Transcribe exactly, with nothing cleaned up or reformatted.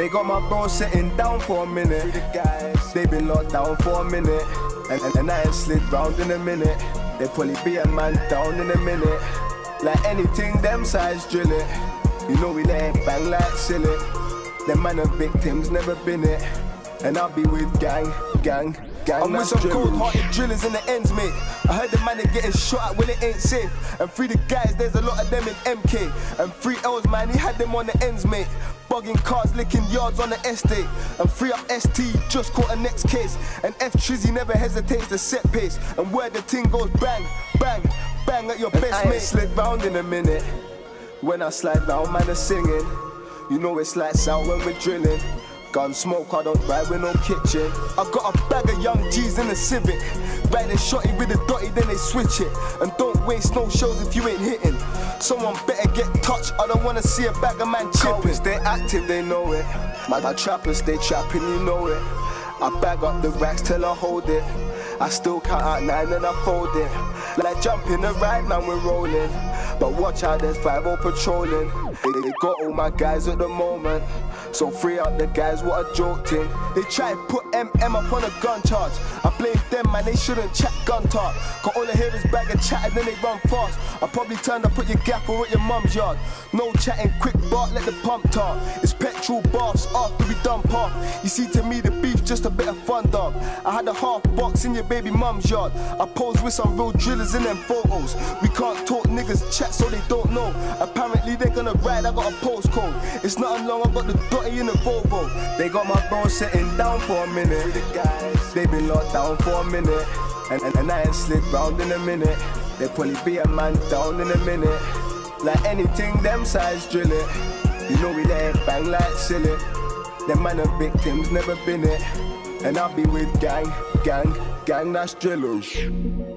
They got my bro sitting down for a minute. Free the guys, they been locked down for a minute. And, and, and I ain't slid round in a minute. They probably be a man down in a minute. Like anything, them sides drill it. You know we let it bang like silly. Them man are victims, never been it. And I'll be with gang, gang, gang. I'm with some cold-hearted drillers in the ends, mate. I heard the man are getting shot at when it ain't safe. And free the guys, there's a lot of them in M K. And free L's, man, he had them on the ends, mate. Bugging cars, licking yards on the estate. And free up S T, just caught a next case. And F Trizzy never hesitates to set pace. And where the ting goes bang, bang, bang at your and best, I mate. I slid round in a minute. When I slide round, man, are singing. You know it's lights out when we're drilling. Gun smoke, I don't ride with no kitchen. I got a bag of young G's in the Civic. Riding shotty with a dotty, then they switch it. And don't waste no shows if you ain't hitting. Someone better get touched, I don't wanna see a bag of man chipping. Stay active, they know it. My, my trappers stay trapping, you know it. I bag up the racks till I hold it. I still count out nine and I fold it. Like jumping the ride, man, we're rolling. But watch out, there's five oh patrolling. They, they got all my guys at the moment. So free up the guys, what a joke thing. They try to put M M up on a gun charge. I blame them, man, they shouldn't chat gun talk. Cause all I hear is bag of chat and then they run fast. I probably turn up at your gap or at your mum's yard. No chatting, quick bark, let the pump talk. It's petrol baths after we done park. You see, to me the beef just a bit of fun, dog. I had a half box in your baby mum's yard. I posed with some real drillers in them photos. We can't talk, niggas chat so they don't know. Apparently they're gonna ride, I got a postcode. It's nothing long, I got the dotty in the Volvo. They got my bro sitting down for a minute. The guys, they been locked down for a minute. And, and, and I ain't slid round in a minute. They probably be a man down in a minute. Like anything, them sides drill it. You know we let it bang like silly. Them man are victims, never been it. And I'll be with gang, gang, gang, that's drillers.